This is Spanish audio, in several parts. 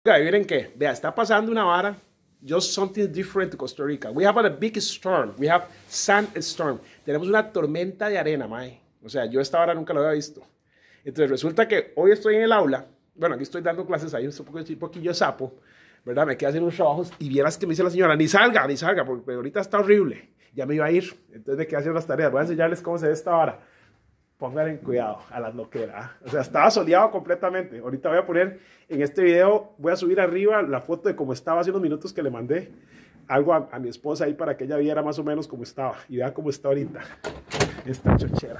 Okay, miren que, vea, está pasando una vara. Just something different to Costa Rica. We have a big storm. We have sandstorm. Tenemos una tormenta de arena, mae. O sea, yo esta hora nunca lo había visto. Entonces resulta que hoy estoy en el aula. Bueno, aquí estoy dando clases ahí, un poquillo sapo, ¿verdad? Me quedé haciendo unos trabajos y vieras que me dice la señora, ni salga, porque ahorita está horrible. Ya me iba a ir. Entonces me quedé haciendo las tareas. Voy a enseñarles cómo se ve esta vara. Pónganle cuidado a las loqueras. O sea, estaba soleado completamente. Ahorita voy a poner en este video, voy a subir arriba la foto de cómo estaba hace unos minutos que le mandé algo a mi esposa ahí para que ella viera más o menos cómo estaba. Y vean cómo está ahorita esta chochera.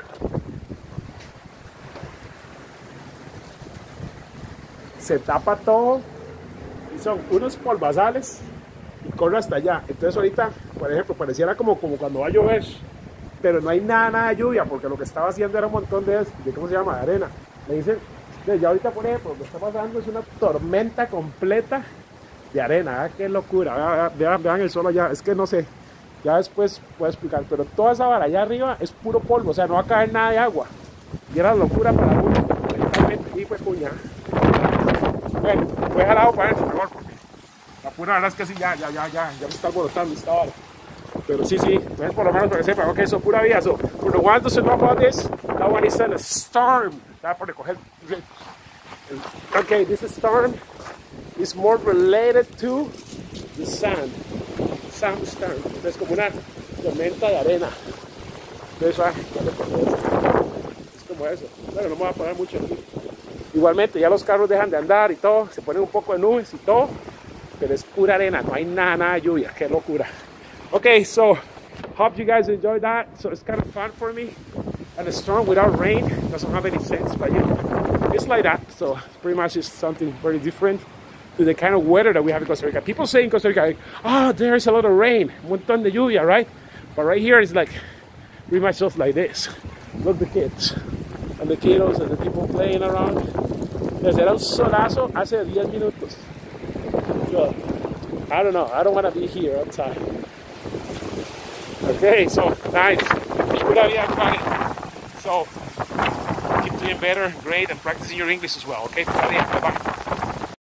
Se tapa todo y son unos polvazales y corre hasta allá. Entonces ahorita, por ejemplo, pareciera como cuando va a llover. Pero no hay nada de lluvia, porque lo que estaba haciendo era un montón de ¿cómo se llama? De arena. Me dicen, ya ahorita por ejemplo, lo que está pasando es una tormenta completa de arena. ¿Ah? Qué locura. Vean el sol allá. Es que no sé, ya después puedo explicar. Pero toda esa vara allá arriba es puro polvo, o sea, no va a caer nada de agua. Y era locura para uno. Mentalmente, y fue puña. Bueno, voy a jalar para adentro mejor, porque la pura verdad es que sí, ya me está alborotando esta hora. Pero sí, entonces por lo menos para que sepan, ok, so pura vida. So, for the one doesn't know about this, that one is a storm. Estaba por recoger. Okay, this storm is more related to the sandstorm. Entonces como una tormenta de arena. Entonces, es como eso. Bueno, no me voy a poner mucho aquí. Igualmente, ya los carros dejan de andar y todo, se ponen un poco de nubes y todo, pero es pura arena, no hay nada de lluvia, qué locura. Okay, so hope you guys enjoyed that. So it's kind of fun for me. And a storm without rain doesn't have any sense, but you know, it's like that. So pretty much it's something very different to the kind of weather that we have in Costa Rica. People say in Costa Rica, like, oh, there's a lot of rain, un montón de lluvia, right? But right here it's like pretty much just like this. Look the kids and the kiddos and the people playing around. There's un solazo hace 10 minutos. So I don't know. I don't want to be here outside. Okay, so nice. So keep doing better, great, and practicing your English as well. Okay, bye bye.